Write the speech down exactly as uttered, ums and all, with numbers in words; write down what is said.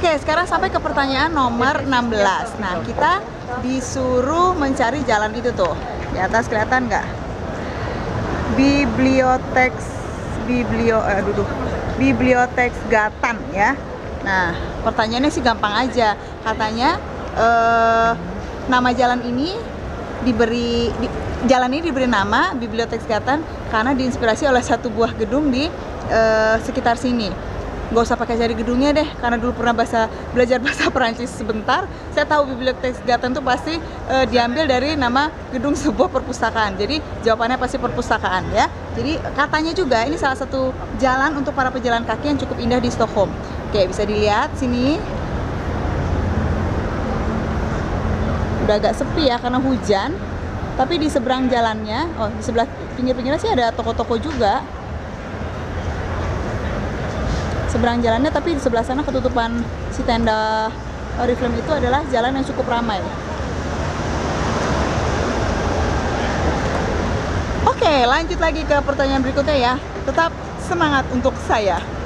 Oke, sekarang sampai ke pertanyaan nomor enam belas. Nah, kita disuruh mencari jalan itu tuh. Di atas kelihatan nggak? Bibliotek Biblio eh, duduk. Bibliotek Gatan ya. Nah, pertanyaannya sih gampang aja. Katanya eh, nama jalan ini diberi di, jalan ini diberi nama Bibliotek Gatan karena diinspirasi oleh satu buah gedung di eh, sekitar sini. Gak usah pakai cari gedungnya deh, karena dulu pernah bahasa belajar bahasa Perancis sebentar. Saya tahu Bibliotek Gatan itu pasti e, diambil dari nama gedung sebuah perpustakaan. Jadi jawabannya pasti perpustakaan ya. Jadi katanya juga ini salah satu jalan untuk para pejalan kaki yang cukup indah di Stockholm. Oke, bisa dilihat sini. Udah agak sepi ya karena hujan. Tapi di seberang jalannya, oh di sebelah pinggir-pinggirnya sih ada toko-toko juga. Seberang jalannya, tapi di sebelah sana ketutupan si tenda Oriflame itu adalah jalan yang cukup ramai. Oke, lanjut lagi ke pertanyaan berikutnya ya. Tetap semangat untuk saya.